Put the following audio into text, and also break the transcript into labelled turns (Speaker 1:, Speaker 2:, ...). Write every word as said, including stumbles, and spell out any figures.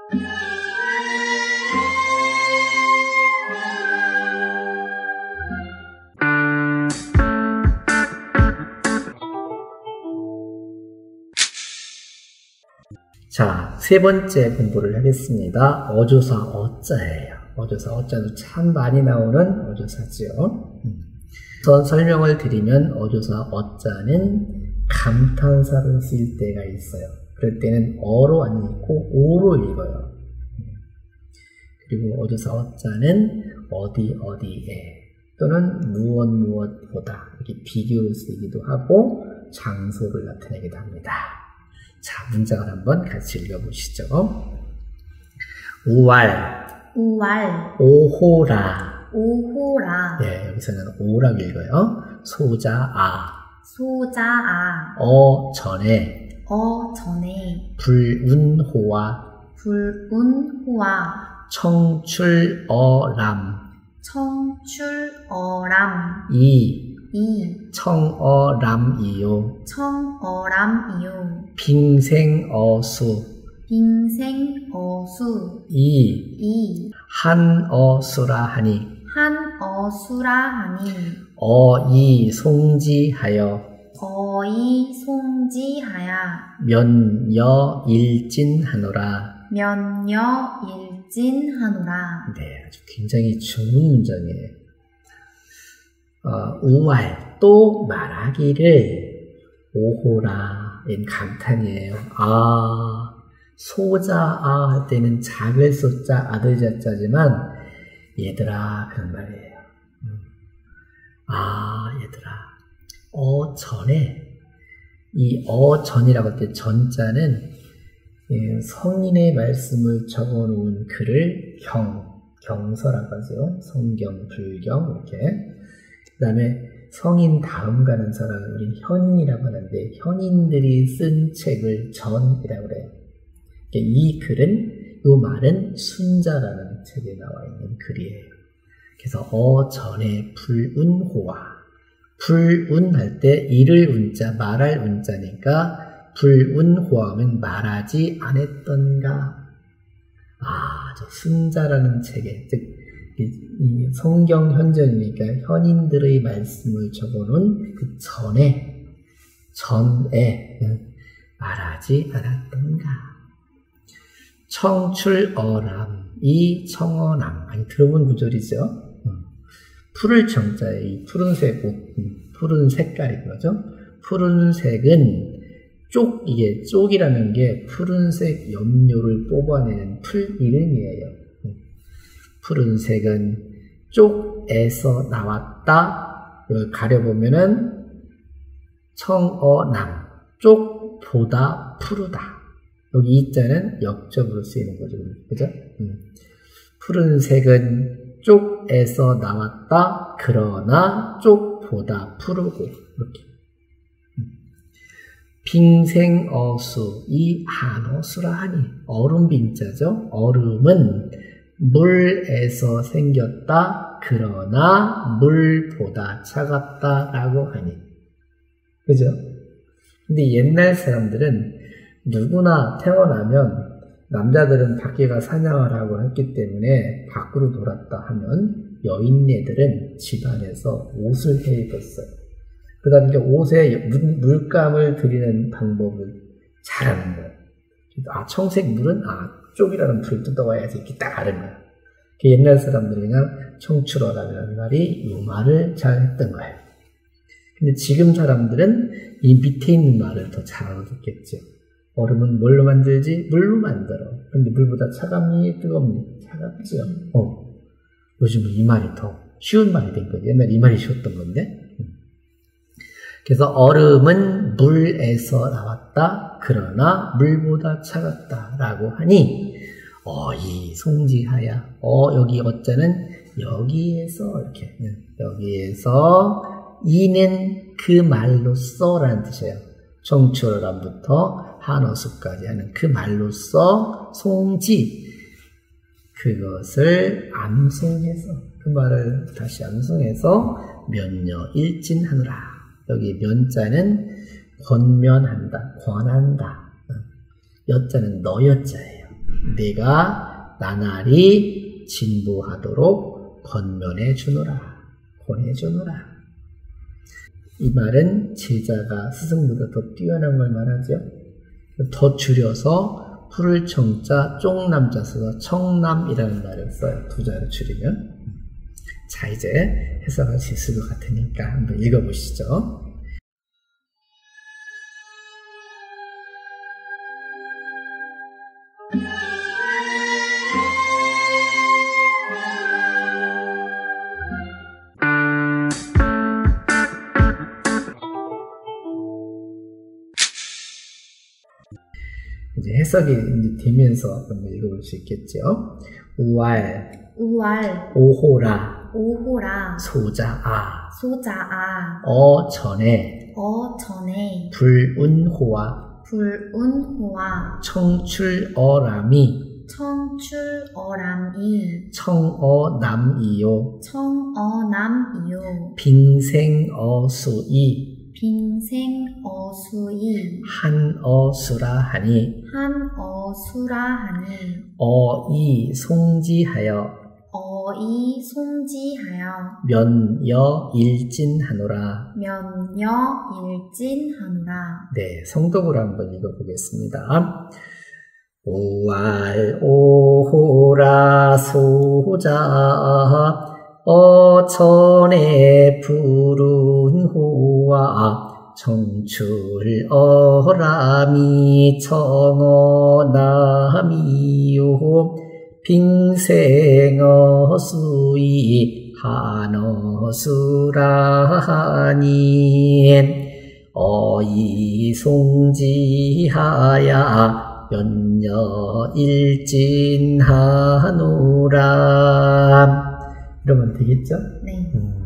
Speaker 1: 자, 세 번째 공부를 하겠습니다. 어조사 어자예요. 어조사 어자도 참 많이 나오는 어조사지요. 우선 설명을 드리면 어조사 어자는 감탄사를 쓸 때가 있어요. 그럴 때는 어로 안 읽고 오로 읽어요. 그리고 어조사 어자는 어디 어디에 또는 무엇 무엇보다 이렇게 비교를 쓰기도 하고 장소를 나타내기도 합니다. 자, 문장을 한번 같이 읽어보시죠. 우왈,
Speaker 2: 우왈,
Speaker 1: 오호라.
Speaker 2: 오호라.
Speaker 1: 예, 여기서는 오라고 읽어요. 소자아,
Speaker 2: 소자아.
Speaker 1: 어 전에,
Speaker 2: 어 전에.
Speaker 1: 불운호와,
Speaker 2: 불운호와.
Speaker 1: 청출어람,
Speaker 2: 청출어람.
Speaker 1: 이,
Speaker 2: 이.
Speaker 1: 청어람이요.
Speaker 2: 청어람이요.
Speaker 1: 빙생어수,
Speaker 2: 빙생어수.
Speaker 1: 이,
Speaker 2: 이.
Speaker 1: 한어수라 하니,
Speaker 2: 한어수라 하니.
Speaker 1: 어이 송지하여,
Speaker 2: 어이 송지하야.
Speaker 1: 면여일진하노라.
Speaker 2: 면여일진하노라.
Speaker 1: 네, 아주 굉장히 좋은 문장이에요. 어, 우왈, 또 말하기를, 오호라, 인 감탄이에요. 아, 소자아 할 때는 작을 소자, 아들 자자지만, 얘들아, 그런 말이에요. 아, 얘들아, 어 전에, 이 어 전이라고 할 때 전자는 성인의 말씀을 적어 놓은 글을 경, 경서라고 하죠. 성경, 불경, 이렇게. 그 다음에 성인 다음 가는 사람을 우리 현인이라고 하는데, 현인들이 쓴 책을 전이라고 그래요. 이 글은, 이 말은 순자라는 책에 나와 있는 글이에요. 그래서 어 전에 불운호와, 불운할 때 이를 운자, 말할 운자니까 불운호하면 말하지 않았던가. 아, 저 순자라는 책에, 즉 이, 이 성경 현전이니까 현인들의 말씀을 적어놓은 그 전에, 전에 말하지 않았던가. 청출어람, 이 청어남, 많이 들어본 구절이죠. 푸를 청자에 이 푸른색 옷, 푸른 색깔인 거죠. 푸른색은 쪽, 이게 쪽이라는 게 푸른색 염료를 뽑아내는 풀 이름이에요. 푸른색은 쪽에서 나왔다. 이걸 가려보면은 청어남, 쪽보다 푸르다. 여기 이자는 역접으로 쓰이는 거죠. 그죠? 음. 푸른색은 쪽에서 나왔다. 그러나 쪽보다 푸르고, 이렇게. 음. 빙생어수, 이 한어수라 하니, 얼음 빙자죠. 얼음은 물에서 생겼다. 그러나 물보다 차갑다라고 하니. 그죠? 근데 옛날 사람들은 누구나 태어나면 남자들은 밖에 가 사냥을 하고 했기 때문에 밖으로 돌았다 하면 여인네들은 집안에서 옷을 해 입었어요. 그 다음에 옷에 물감을 들이는 방법을 잘하는 거예요. 아, 청색 물은 아, 쪽이라는 불을 뜯어와야지 이렇게 딱 아는 거야. 옛날 사람들이 그냥 청출어라는 말이 이 말을 잘 했던 거예요. 근데 지금 사람들은 이 밑에 있는 말을 더 잘 알아듣겠죠. 얼음은 뭘로 만들지? 물로 만들어. 근데 물보다 차갑니? 뜨겁니? 차갑죠. 어. 요즘은 이 말이 더 쉬운 말이 된 거지. 옛날 이 말이 쉬웠던 건데. 그래서 얼음은 물에서 나왔다. 그러나 물보다 차갑다. 라고 하니, 어, 이 송지하야. 어, 여기 어자는 여기에서, 이렇게. 여기에서, 이는 그 말로써 라는 뜻이에요. 청출어람부터 한어수까지 하는 그 말로써 송지, 그것을 암송해서, 그 말을 다시 암송해서 면여 일진하노라. 여기 면자는 권면한다, 권한다. 여자는 너여자예요. 내가 나날이 진보하도록 권면해 주노라, 권해 주노라. 이 말은 제자가 스승보다 더 뛰어난 걸 말하죠. 더 줄여서 풀을 청자 쫑남자 써서 청남이라는 말을 써요. 두 자로 줄이면. 자, 이제 해석할 수 있을 것 같으니까 한번 읽어보시죠. 이제 해석이 이제 되면서 한번 읽어볼 수 있겠죠. 우알,
Speaker 2: 우알,
Speaker 1: 오호라,
Speaker 2: 오호라,
Speaker 1: 소자아,
Speaker 2: 소자아,
Speaker 1: 어전에,
Speaker 2: 어전에,
Speaker 1: 불운호와,
Speaker 2: 불운호와,
Speaker 1: 청출어람이,
Speaker 2: 청출어람이,
Speaker 1: 청어남이요,
Speaker 2: 청어남이요,
Speaker 1: 빙생어수이,
Speaker 2: 빈생어수이,
Speaker 1: 한어수라하니,
Speaker 2: 한어수라하니,
Speaker 1: 어이 송지하여,
Speaker 2: 어이 송지하여,
Speaker 1: 면여일진하노라.
Speaker 2: 면여일진하노라.
Speaker 1: 네, 성독으로 한번 읽어보겠습니다. 오알 오호라 소자 어천에 푸른 호와 청출어람이 청어남이요 빙생어수이 한어수라니 어이송지하야 면여일진하노라. 이러면 되겠죠?
Speaker 2: 네.
Speaker 1: 음.